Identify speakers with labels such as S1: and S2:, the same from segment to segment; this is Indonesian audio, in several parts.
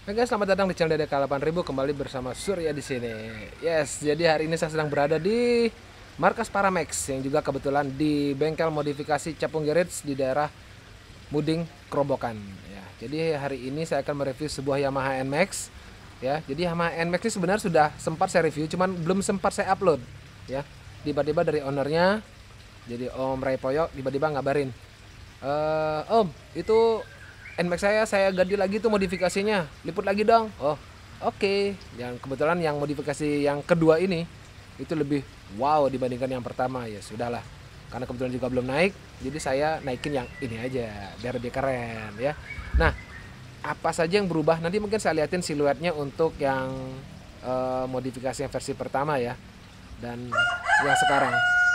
S1: Hai guys, selamat datang di channel DDK 8000, kembali bersama Surya di sini. Yes, jadi hari ini saya sedang berada di markas Paramex yang juga kebetulan di bengkel modifikasi Capung Garage di daerah Muding, Kerobokan. Ya, jadi hari ini saya akan mereview sebuah Yamaha NMAX. Ya, jadi Yamaha NMAX ini sebenarnya sudah sempat saya review, cuman belum sempat saya upload. Ya, tiba-tiba dari ownernya, jadi Om Ray Poyok tiba-tiba ngabarin, Om, itu NMAX saya ganti lagi tuh modifikasinya, liput lagi dong. Oh, oke. Yang kebetulan yang modifikasi yang kedua ini itu lebih wow dibandingkan yang pertama. Ya sudahlah, karena kebetulan juga belum naik, jadi saya naikin yang ini aja biar lebih keren ya. Nah, apa saja yang berubah nanti mungkin saya liatin siluetnya untuk yang modifikasi yang versi pertama ya, dan yang sekarang.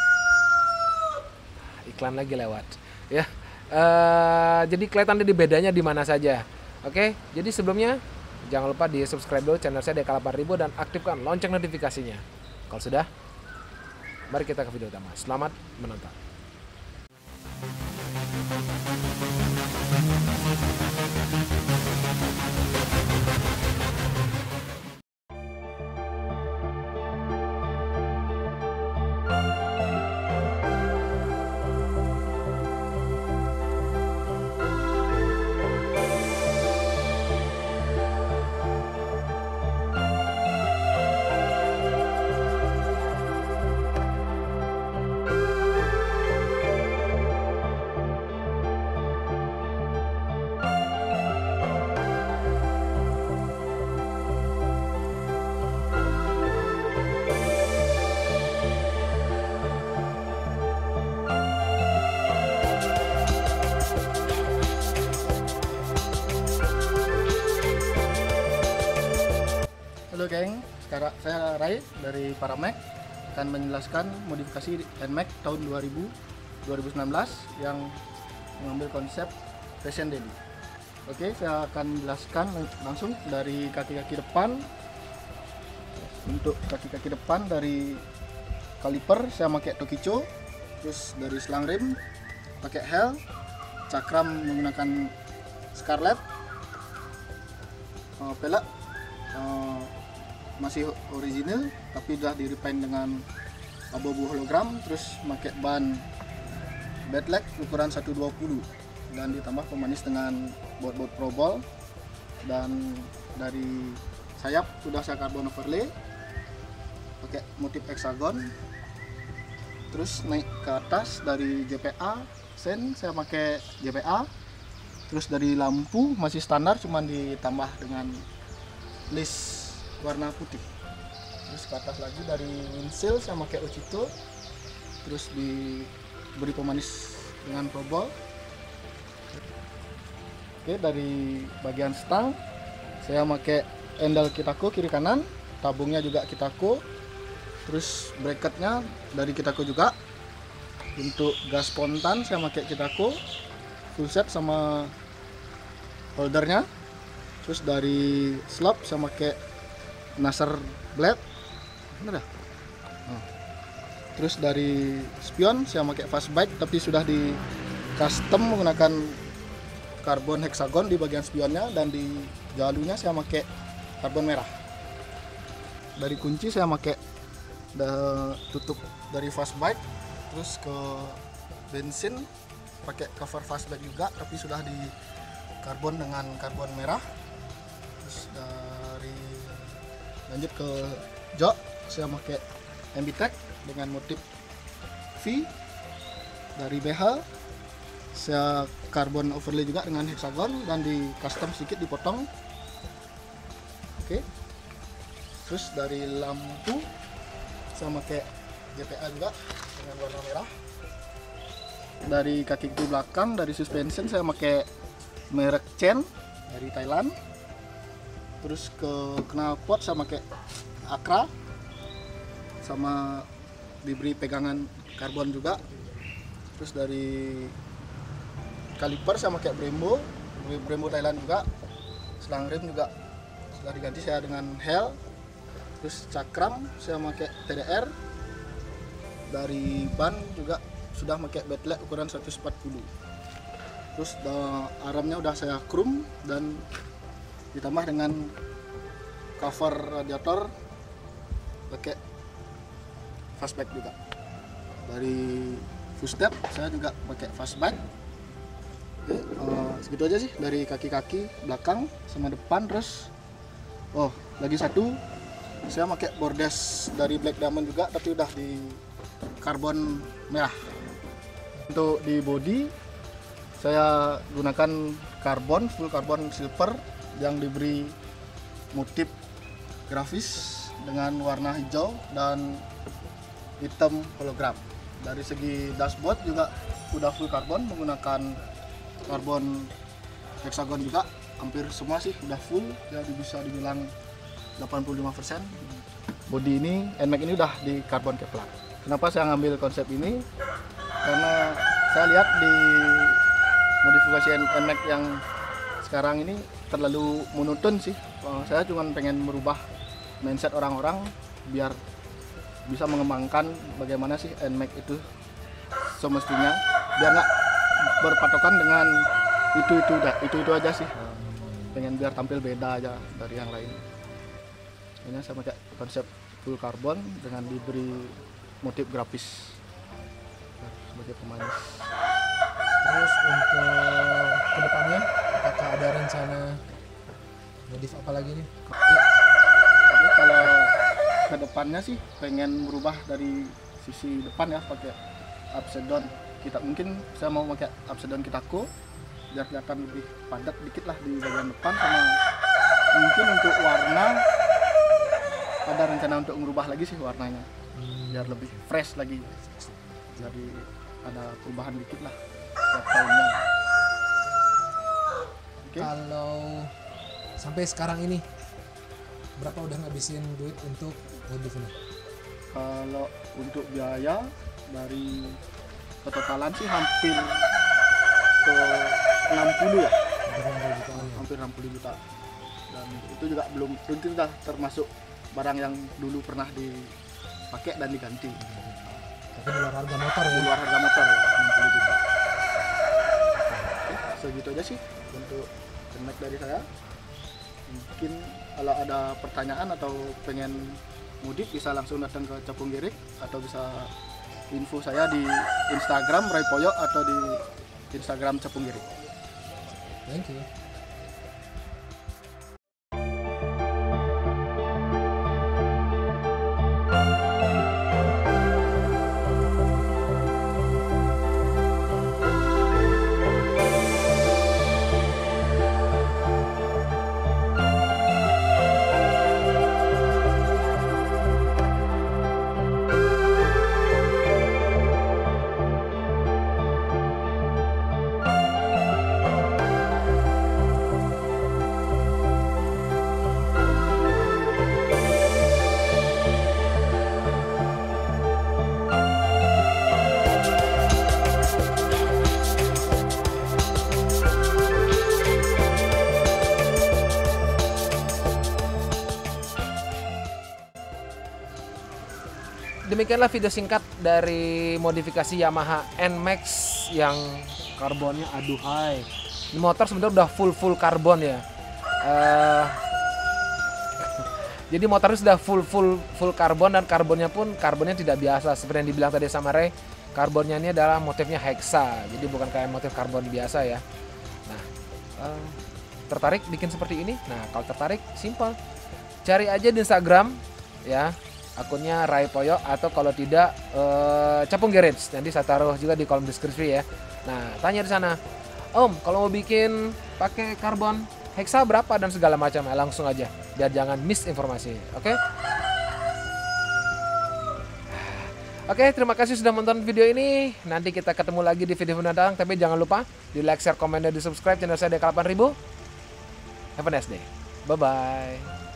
S1: Iklan lagi lewat ya. Jadi kelihatan di bedanya di mana saja. Oke, jadi sebelumnya jangan lupa di subscribe dulu channel saya DK 8000 dan aktifkan lonceng notifikasinya. Kalau sudah, mari kita ke video utama. Selamat menonton.
S2: Halo geng, sekarang saya Ray dari Paramex akan menjelaskan modifikasi NMAX tahun 2019 yang mengambil konsep Fashion Daily. Oke, saya akan jelaskan langsung dari kaki-kaki depan. Untuk kaki-kaki depan dari kaliper saya pakai Tokicho, terus dari selang rim pakai Hell, cakram menggunakan Scarlett, pelek masih original tapi udah di refine dengan abu-abu hologram, terus pakai ban bedleg ukuran 120 dan ditambah pemanis dengan baut Pro Ball, dan dari sayap sudah saya carbon overlay pakai motif hexagon. Terus naik ke atas dari JPA sen saya pakai JPA, terus dari lampu masih standar cuman ditambah dengan list warna putih. Terus ke atas lagi dari windshield saya pakai Ochito, terus diberi pemanis dengan Pro Ball. Oke, dari bagian stang saya pakai handle Kitako kiri kanan, tabungnya juga Kitako, terus bracketnya dari Kitako juga. Untuk gas spontan saya pakai Kitako full set sama holdernya. Terus dari slop saya pakai Nasser blade, bener dah. Terus dari spion saya pakai fastbike tapi sudah di custom menggunakan karbon hexagon di bagian spionnya, dan di jalunya saya pakai karbon merah. Dari kunci saya pakai tutup dari fastbike, terus ke bensin pakai cover fastbike juga tapi sudah di karbon dengan karbon merah. Terus dari lanjut ke jok saya pakai MB-Tech dengan motif V. Dari BH saya karbon overlay juga dengan hexagon dan di custom sedikit dipotong. Oke. Terus dari lampu saya pakai JPA juga dengan warna merah. Dari kaki belakang dari suspension saya pakai merek Chen dari Thailand. Terus ke knalpot saya pakai Akra sama diberi pegangan karbon juga. Terus dari kaliper saya pakai Brembo Thailand juga. Selang rim juga sudah diganti saya dengan Hell. Terus cakram saya pakai TDR. Dari ban juga sudah pakai bedleg ukuran 140. Terus armnya udah saya chrome dan ditambah dengan cover radiator pakai fastback juga. Dari footstep saya juga pakai fastback. Oke, segitu aja sih dari kaki-kaki belakang sama depan. Terus lagi satu saya pakai bordes dari Black Diamond juga, tapi udah di karbon merah. Untuk di body saya gunakan karbon, full karbon silver yang diberi motif grafis dengan warna hijau dan hitam hologram. Dari segi dashboard juga udah full karbon, menggunakan karbon hexagon juga, hampir semua sih udah full, jadi bisa dibilang 85%. Bodi ini, NMAX ini udah di karbon Kevlar. Kenapa saya ngambil konsep ini? Karena saya lihat di modifikasi NMAX yang sekarang ini terlalu monoton sih. Saya cuma pengen merubah mindset orang-orang biar bisa mengembangkan bagaimana sih NMAX itu semestinya, biar nggak berpatokan dengan itu aja sih. Pengen biar tampil beda aja dari yang lain. Ini sama kayak konsep full karbon dengan diberi motif grafis sebagai pemanis.
S1: Terus untuk kedepannya apakah ada rencana modif apa lagi nih?
S2: Tapi kalau kedepannya sih pengen merubah dari sisi depan ya, pakai upside down. Mungkin saya mau pakai upside down Kitako biar kelihatan lebih padat dikit lah di bagian depan. Sama mungkin untuk warna ada rencana untuk merubah lagi sih warnanya biar lebih fresh lagi, jadi ada perubahan dikit lah setiap tahunnya.
S1: Kalau sampai sekarang ini berapa udah ngabisin duit untuk modif ini?
S2: Kalau untuk biaya dari ketotalan sih hampir ke 60 ya, hampir 60 juta. Dan itu juga belum sudah termasuk barang yang dulu pernah dipakai dan diganti.
S1: Tapi di luar harga motor ya?
S2: Di luar harga motor ya, 60 juta. Oke, segitu aja sih untuk NMAX dari saya. Mungkin kalau ada pertanyaan atau pengen mudik bisa langsung datang ke Capung Girik, atau bisa info saya di Instagram Ray Poyo atau di Instagram Capung Girik.
S1: Thank you. Demikianlah video singkat dari modifikasi Yamaha NMAX yang karbonnya aduhai. Ini motor sebenarnya udah full karbon ya. Jadi motornya sudah full karbon, dan karbonnya tidak biasa seperti yang dibilang tadi sama Ray. Karbonnya ini adalah motifnya hexa, jadi bukan kayak motif karbon biasa ya. Nah, tertarik bikin seperti ini? Nah, kalau tertarik simple, cari aja di Instagram ya, akunnya Ray Poyo, atau kalau tidak Capung Garage. Nanti saya taruh juga di kolom deskripsi ya. Nah, tanya di sana, Om, kalau mau bikin pakai karbon hexa berapa dan segala macam, ya langsung aja biar jangan miss informasi. Oke? Oke, terima kasih sudah menonton video ini. Nanti kita ketemu lagi di video mendatang, tapi jangan lupa di like, share, komen, dan di subscribe channel saya D8000. Have a nice day. Bye bye.